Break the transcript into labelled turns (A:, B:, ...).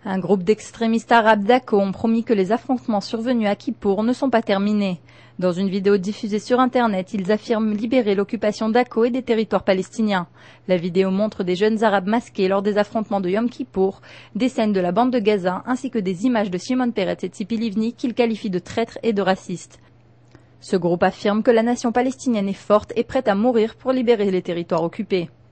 A: Un groupe d'extrémistes arabes d'Akko ont promis que les affrontements survenus à Kippour ne sont pas terminés. Dans une vidéo diffusée sur Internet, ils affirment libérer l'occupation d'Akko et des territoires palestiniens. La vidéo montre des jeunes arabes masqués lors des affrontements de Yom Kippour, des scènes de la bande de Gaza ainsi que des images de Shimon Peretz et Tzipi Livni qu'ils qualifient de traîtres et de racistes. Ce groupe affirme que la nation palestinienne est forte et prête à mourir pour libérer les territoires occupés.